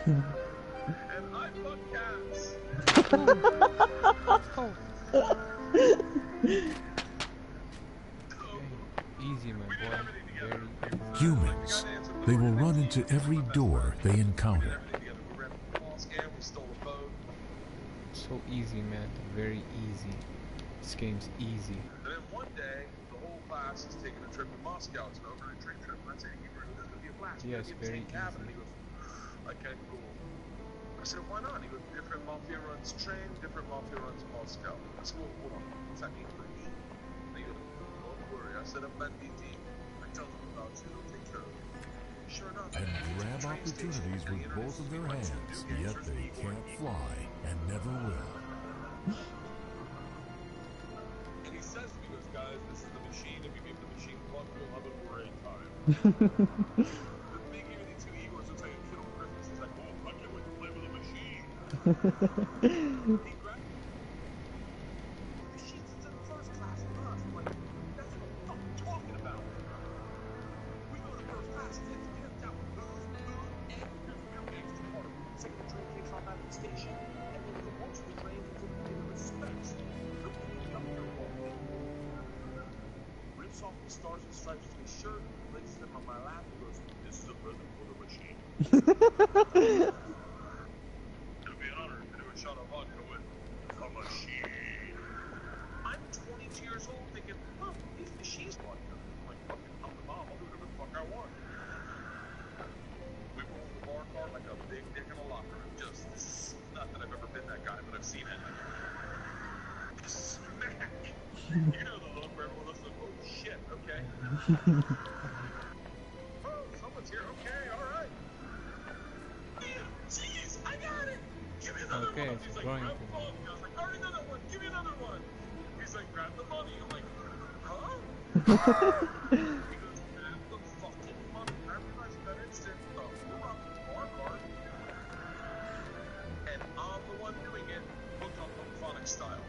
And I fuck cats. Oh. Easy, my boy. Very easy. Humans. They will run into every door they encounter. So easy, man. Very easy. This game's easy. And then one day, the whole class is taking a trip to Moscow. It's an overnight train trip. And I said, Hebrew, this is going to be a blast. Yes, very easy. And he goes, okay, cool. I said, why not? He goes, different mafia runs train, different mafia runs Moscow. I said, well, hold on. What's that mean for me? And he goes, don't worry. I said, I'm banditi. I tell them about you. They'll take care of you. Sure enough. And grab opportunities with both of their hands, yet they can't fly and never will. And he says to me, he goes, guys, this is the machine. If you give the machine luck, you'll have a great time. The thing, even the two Igors, it's like a kid on Christmas. He's like, oh, I can't wait to play with a machine. He grabbed the machine sits in the first class with us. I'm like, that's what the fuck I'm talking about. We go to first class and it's kept out with booze, food, and there's real gangster part of it. It's like the train takes off out of the station, and then the once the train is in the respects. The conductor rips off the stars and stripes of his shirt, places them on my lap, and goes, this is a present for the machine. It'll be an honor to do a shot of vodka with a machine. I'm 22 years old thinking, huh, these machines vodka. I'm like, fuck it, I'm the mom, I'll do whatever the fuck I want. We roll the bar car like a big dick in a locker room. Just, not that I've ever been that guy, but I've seen it. Smack! You know the look where everyone looks like, oh shit, okay? Oh, someone's here, okay, alright. Jeez, I got it! Give me another Okay, one! it's He's like, growing grab to the phone. I was like, alright, another one, give me another one! He's like, grab the money. I'm like, huh? He goes, grab the fucking money. I realized in that instant, we're robbing the bar cart. And I'm the one doing it, hooked on phonic style.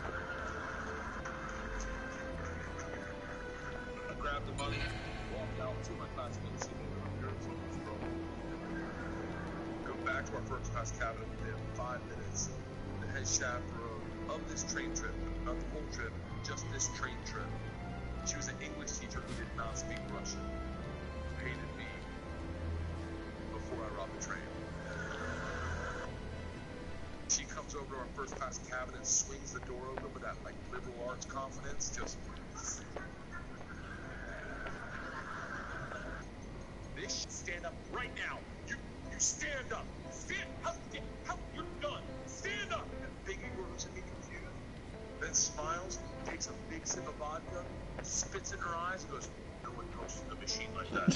I grabbed the money, walked out to my classmates, and they were here, so let's roll. Go back to our first class cabin within 5 minutes. The head chaperone of this train trip, not the whole trip, just this train trip. She was an English teacher who did not speak Russian. Hated me before I robbed the train. She comes over to our first class cabin and swings the door open with that like liberal arts confidence. Just this stand up right now. You stand up. You're done. Stand up. And Big Igor looks at me confused, then smiles, takes a big sip of vodka, spits in her eyes, and goes, no one goes to the machine like that.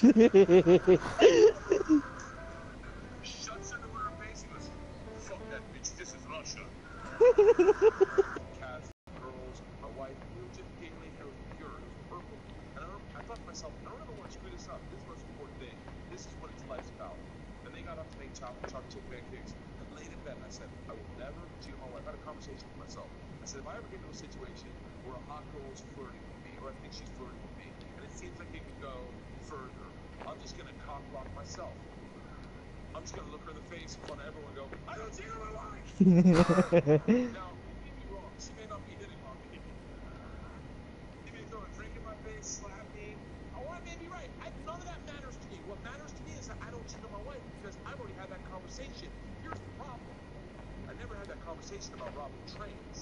Shuts her door in her face, and goes, fuck that bitch, this is Russia. Cats, girls, my wife, we were just giggling, it was pure, it was purple. And I thought to myself, I don't ever want to screw this up. This is the most important thing. This is what it's life's about. And they got up to make chocolate chip pancakes and laid in bed. And I said, I will never cheat on my wife. I had a conversation with myself. I said, if I ever get into a situation where a hot girl is flirting with me, or I think she's flirting with me, and it seems like it could go further, I'm just going to cock block myself. I'm just going to look her in the face in front of everyone and go, I don't cheat on my wife! Now, you may be wrong. She may not be hitting on me. She may throw a drink in my face, slap me. Or I may be right. None of that matters to me. What matters to me is that I don't cheat on my wife because I've already had that conversation. Here's the problem. I never had that conversation about robbing trains.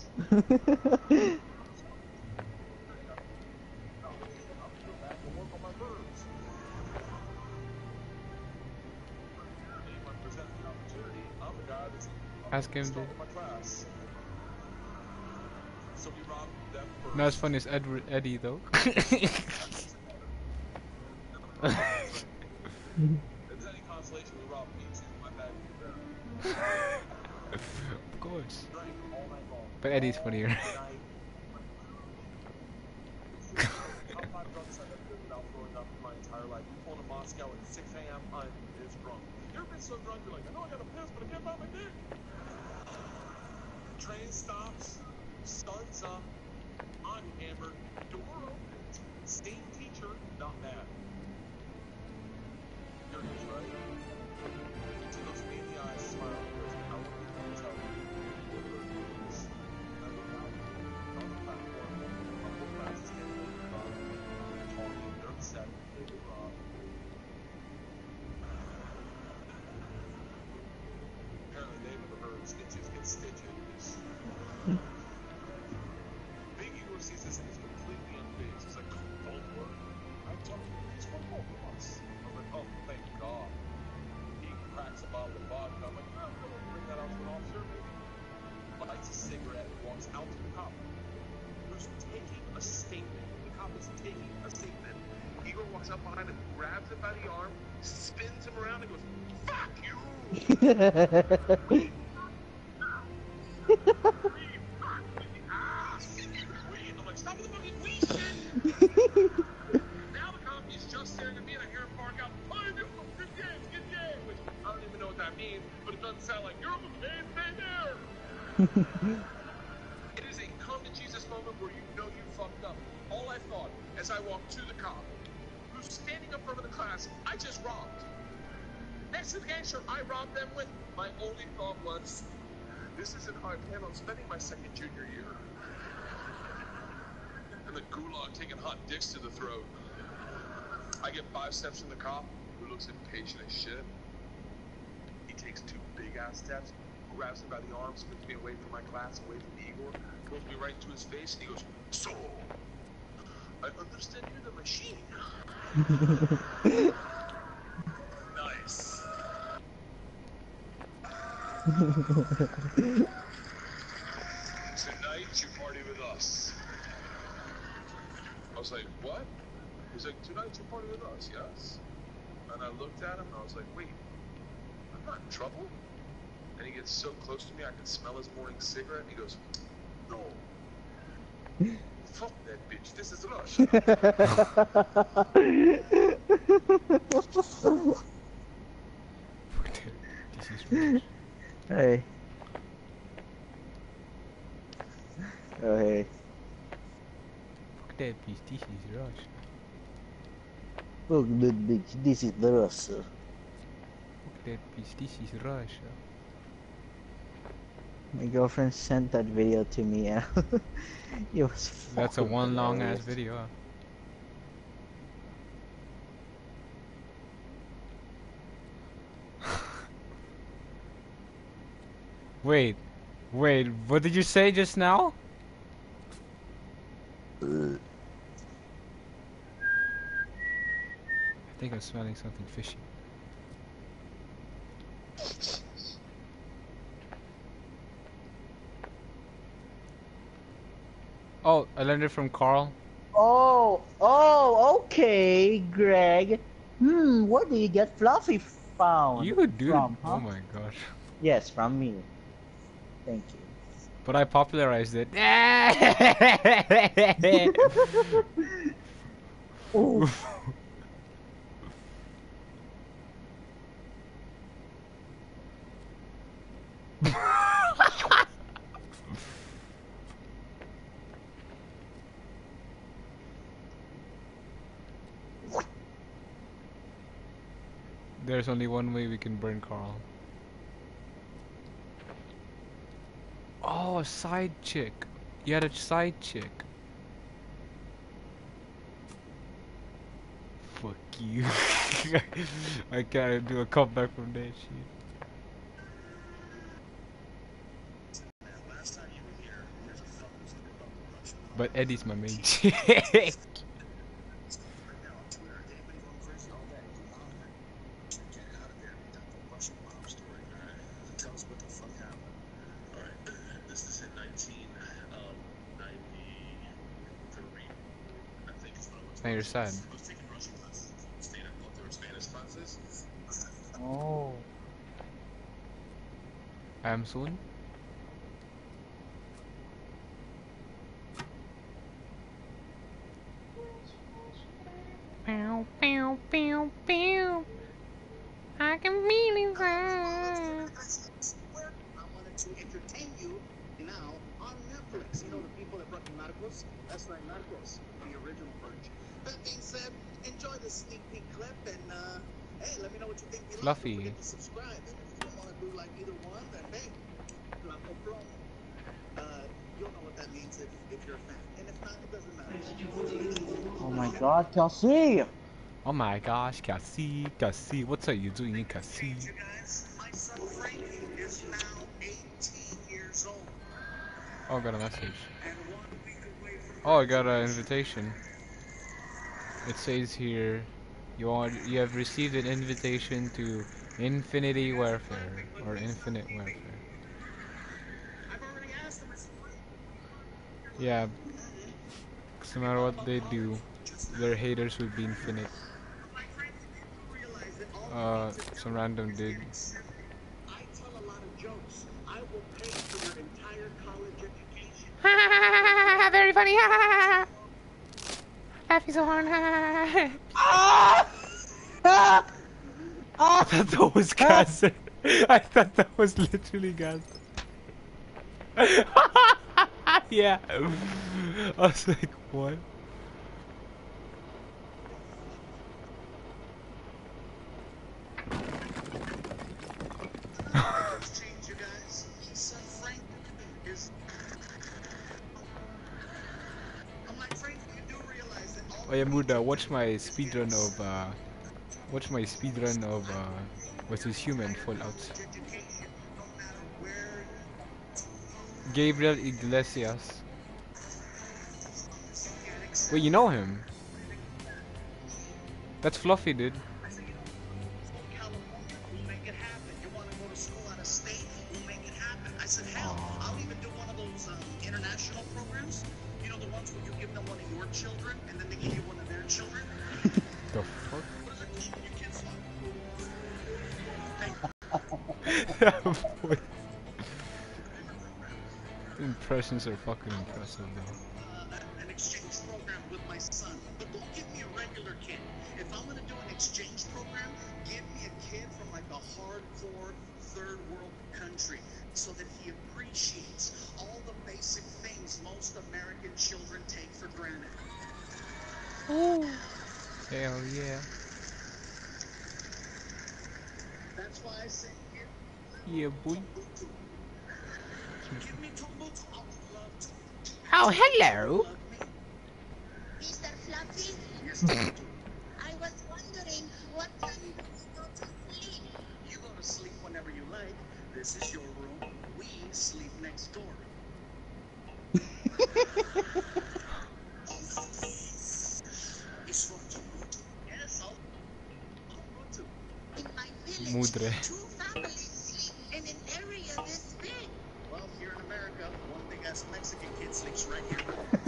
Ask him. Not as funny as Eddie though. Of course. But Eddie's funnier. Moscow at 6 a.m. I'm this drunk. You ever been so drunk you're like, I know I got a piss, but I can't find my dick. Train stops, sun's up, I'm hammered, door opens, same teacher, not mad. Here it is, right? She looks me in the eyes, smiling, goes, I want to tell you what the news. And I look out on the platform, Uncle Glass is standing over the car, talking, they're upset, they were robbed. Apparently they've never heard stitches get stitches. Big Igor sees this and he's completely unfazed. He's like, don't worry. I told you, it's for both of us. I'm like, oh, thank God. He cracks a bottle of vodka. I'm like, oh, we'll bring that out to an officer, maybe. Lights a cigarette and walks out to the cop, who's taking a statement. The cop is taking a statement. Igor walks up behind him, grabs him by the arm, spins him around, and goes, fuck you! I'm like, stop with the fucking wee shit! Now the cop is just staring at me and I hear him bark out, good game, which I don't even know what that means, but it doesn't sound like, you're okay, stay there! It is a come-to-Jesus moment where you know you fucked up. All I thought, as I walked to the cop, who's standing up front of the class, I just robbed. Next to the gangster I robbed them with, my only thought was, this isn't how I plan on spending my second junior year. And the gulag taking hot dicks to the throat. I get 5 steps from the cop, who looks impatient as shit. He takes 2 big-ass steps, grabs me by the arm, spins me away from my class, away from Igor, pulls me right into his face, and he goes, so, I understand you're the machine. Nice. Tonight you party with us. I was like, what? He's like, tonight you party with us, yes? And I looked at him and I was like, wait, I'm not in trouble? And he gets so close to me I can smell his morning cigarette and he goes, no. Fuck that bitch, this is Russia. Hey. Oh, hey. Fuck that bitch, this is Russia. Look, bitch, this is the Russia. Fuck that bitch, this is Russia. My girlfriend sent that video to me and it was That's a fucking one long ass hilarious. video. Huh? Wait, what did you say just now? I think I'm smelling something fishy. Oh, I learned it from Carl. Oh, okay, Greg. Where do you get Fluffy found? You dude. From, huh? Oh my gosh. Yes, from me. Thank you. But I popularized it. Ooh. There's only one way we can burn Carl. Oh, a side chick. You had a side chick. Fuck you. I can't do a comeback from that shit. But Eddie's my main chick. Now you're sad. Oh. I am soon. Pew, pew, pew, pew. I can feel it. I wanted to entertain you now on Netflix. You know the people that brought Narcos? That's right, Narcos, the original version. That being said, enjoy this sneak peek clip and hey, let me know what you think. Fluffy. Don't forget to subscribe. And if don't want to do like either one, then hey, la compro. You'll know what that means if you're a fan. And if not, it doesn't matter. Oh my god, Kelsey! Oh my gosh, Cassie, Cassie, what are you doing in Cassie? You guys, my son Frankie is now 18 years old. Oh, I got a message. And 1 week away from Oh, I got an invitation. It says here, you have received an invitation to Infinity Warfare or Infinite Warfare. I've already asked him. I said, Yeah, 'cause no matter what they do, their haters will be infinite. my friend, you realize that all Some random dude. I tell a lot of jokes. I will pay for your entire college education. Very funny. Laughing so hard. I thought that was gas. I thought that was literally gas. Yeah. I was like, what? Change, you guys. My son Frank is. My friend, you do realize that all Oh yeah, Muda, watch my speedrun of what's his human Fallout. education, no matter where Gabriel Iglesias. you get accepted. Wait, you know him? That's Fluffy, dude. I said, California, we'll make it happen. You want to go to school out of state? We'll make it happen. I said, hell, I'll even do one of those international programs. You know, the ones where you give them one of your children, and then they give you one of their children. The fuck? What is it called? Your kids' fun? Impressions are fucking impressive, though. An exchange program with my son. But don't give me a regular kid. If I'm gonna do an exchange program, give me a kid from like a hardcore third world country so that he appreciates all the basic things most American children take for granted. Hell yeah. That's why I say Yeah, boy. give me Tomboots. I would love to. Oh, hello. Love me. Mr. Fluffy, Yes, I do. I was wondering what time you go to sleep. You go to sleep whenever you like. This is your room. We sleep next door. Yes, I'll go to. In my village, Mudre. 2 families sleep in an area this big. Well, here in America, one big ass Mexican kid sleeps right here.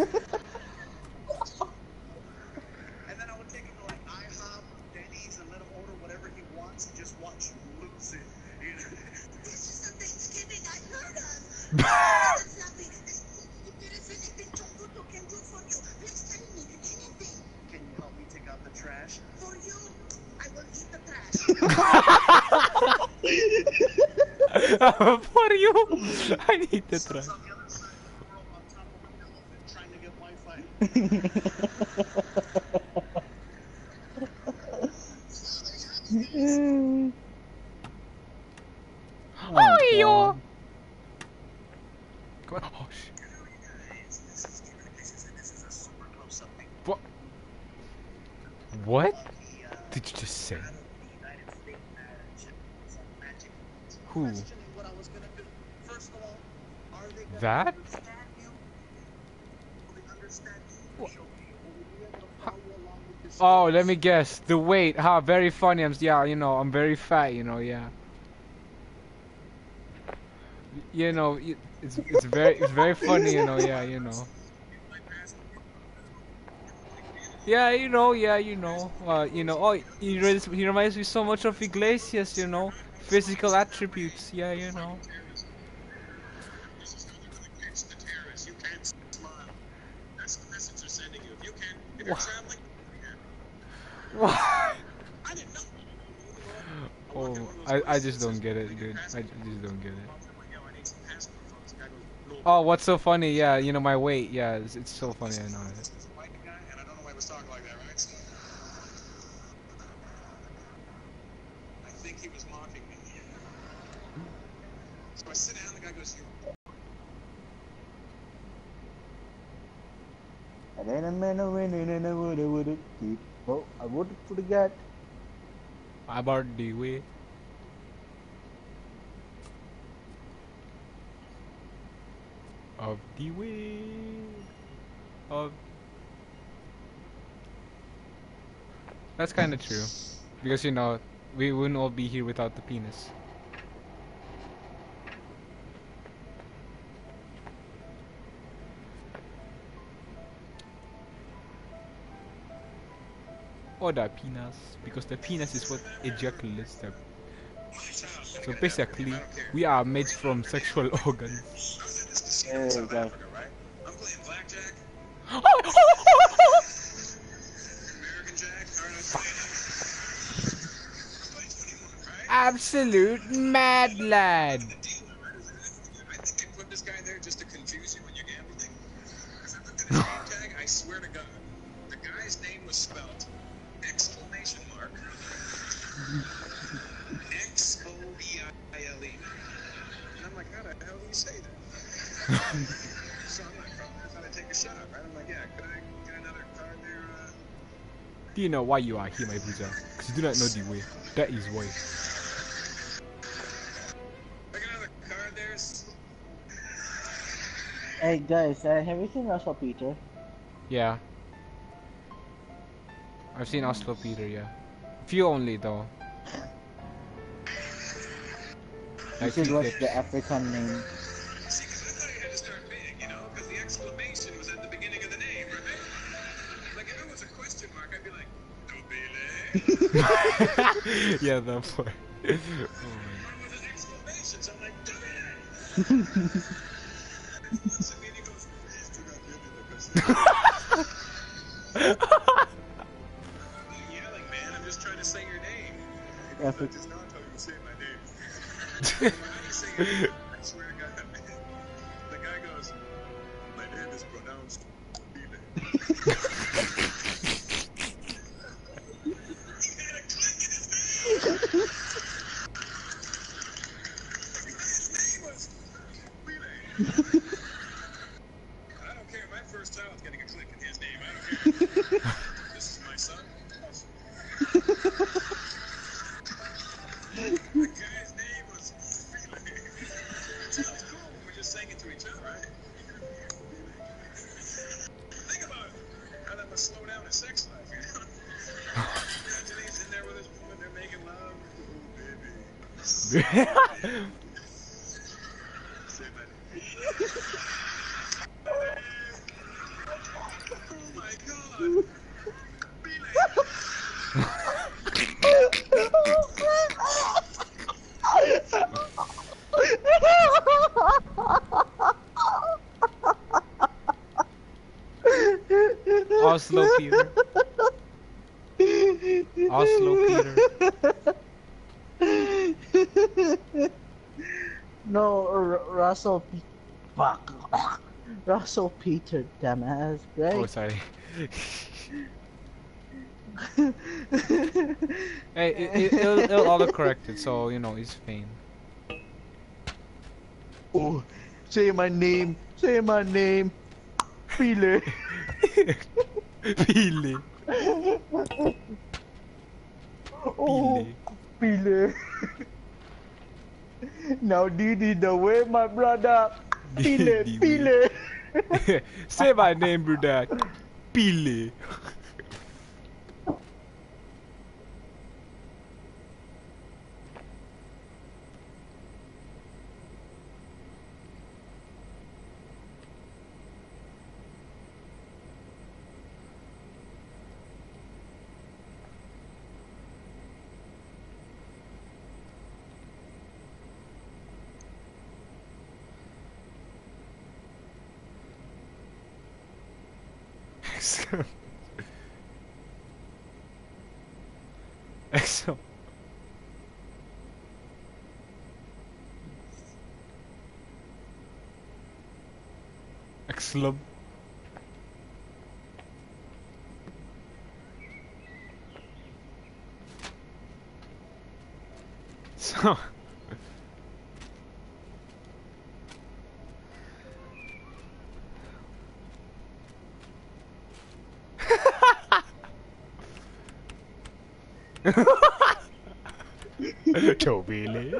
And then I would take him to like IHOP, Denny's, and let him order whatever he wants and just watch him lose it. You know? This is the Thanksgiving I heard of. Mr. Fluffy, if there is anything Tumbuto can do for you, please tell me anything. Can you help me take out the trash? For you, I will eat the trash. For you, I need the Son's trash. on the other side of the world on top of an elephant trying to get Wi-Fi. Oh, yo. Come on. Oh, shit. Guys, this is a super close-up thing. What? What The, did you just say? out of the United States some magic. Who? Questioning what I was gonna do. First of all, are they gonna That? understand you? Will they understand you? Show me. Will we be able to follow along with this? Oh, let me guess. The weight. Ha, very funny. Yeah, you know, I'm very fat, you know, yeah. You know, it's very funny, you know, yeah, you know. Yeah, you know, oh, he reminds me so much of Iglesias, you know. Physical attributes, yeah, you know. This is how they're gonna catch the terrorists. You can't smile. That's the message they're sending you. If you can, if you're What? traveling, What? I didn't know. Oh, I just don't get it, dude. I just don't get it. Oh, what's so funny? Yeah, you know, my weight. Yeah, it's so funny, I know it. White guy, and I don't know why he was talking like that, right? I think he was mocking me. I sit down, the guy goes, "You're And then a man a winning and I would keep. Oh, I would forget. About the way. Of the way. Of. That's kind of true. Because, you know, we wouldn't all be here without the penis. Or the penis. Because the penis is what ejaculates the. So basically, we are made from sexual organs. I was at this casino There in you South go. Africa, right? I'm playing blackjack, American Jack, I'm playing 21, right? Absolute mad lad. The dealer, right? I think they put this guy there just to confuse you when you're gambling. Because I looked at his name tag, I swear to God, the guy's name was spelled exclamation mark. X-O-B-I-L-E. And I'm like, how the hell do you say that? So I'm like, oh, I thought I'd take a shot, right? I'm like, yeah, could I get another card there? Do you know why you are here, my brother? Because you do not know the way. That is why. Like another card there? Hey guys, have you seen Russell Peter? Yeah. I've seen Oslo Peter, yeah. Few only though. You Like should few watch clips. the African name. See, because I thought you had to start big, you know? Because the exclamation was at the beginning of the name, right? Like, if it was a question mark, I'd be like, Dobele. Yeah, that part. Oh Or it was an exclamation, so I'm like, Dobele. Looks at me and he goes, "Esto no tiene la cosa." I'm not yelling, man. I'm just trying to say your name. He goes, "That is not how you say my name." How do you say your name? I swear to God, man. The guy goes, "My name is pronounced Dobele." He had a click in his name. His name was Dobele. I don't care. My first child's getting a click in his name. I don't care. This is my son. The guy's name was Felix. It sounds cool when we're just saying it to each other, right? Think about it. How that must slow down his sex life, you know? Imagine he's in there with his woman, they're making love. Oh, baby. Say my name. Oh my God. Felix. Oslo Peter. Oslo Peter. No, Russell Fuck. Russell Peter, dumbass, right? Oh, sorry. Hey, it'll auto-correct it, so, you know, it's fine. Oh, say my name. Say my name. Peter. Pili. Oh, Peter. Now Didi the way, my brother. Peter, Didi. Peter. Say my name, brother. Pili. Excellent. Excellent. So Chobili.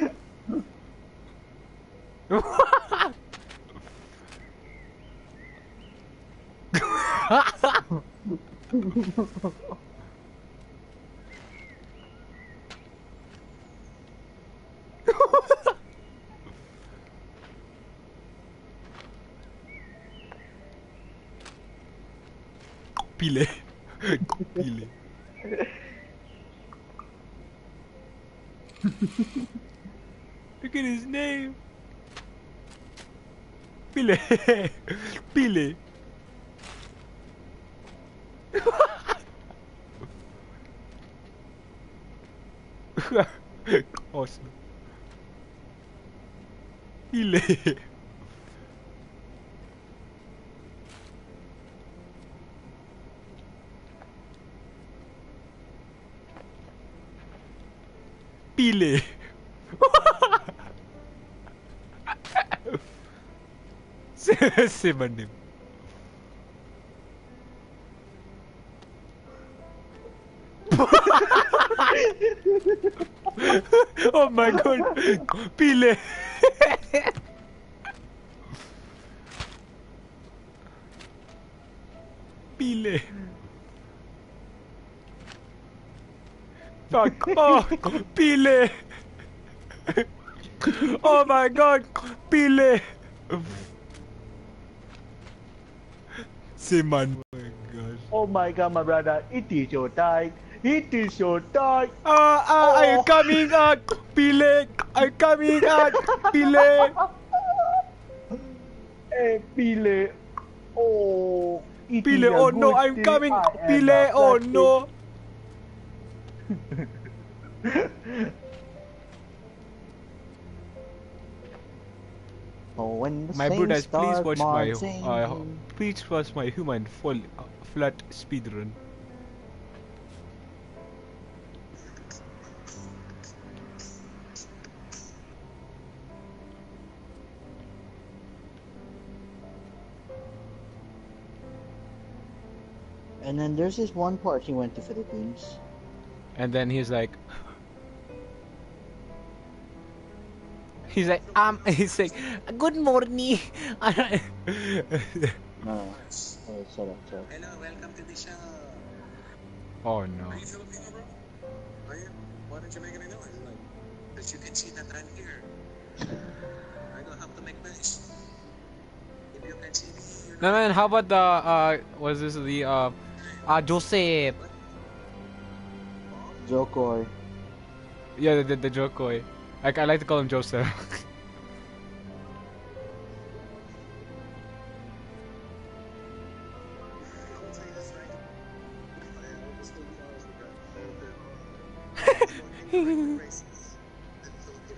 Pile. Pile. Look at his name. Pile. Pile. Awesome. Pile. Pile. Say my name. Oh my god. Pile. Pile. Fuck. Oh, Pile. Oh my god. Pile. Say man. Oh my god. Oh my god, my brother, it is your time. It is your time. I'm coming out. Pile. I'm coming out. Pile. Hey, Pile. Oh, it is Pile. a Oh no, good I'm thing coming. I am Pile. a Oh plastic. no. Oh, when the My saints brothers, please start watch marching. please watch my human full flat speedrun. And then there's this one part he went to Philippines. And then he's like, he's like, good morning. No, oh, shut up. Hello, welcome to the show. Oh no. Are you Filipino, bro? Are you? Why don't you make any noise? Like, because you can see that I'm here. I don't have to make noise. If you can see me, you know. No man, how about the was this the Joseph? Jokoi. Yeah, the Jokoi. Like I like to call him Joseph. I will tell you this, right? I will still be honest with you. More races than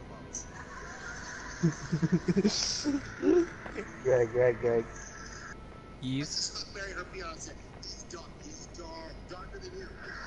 Filipino moms. Greg. He's Just marry her fiance. He's dark. He's darker than you.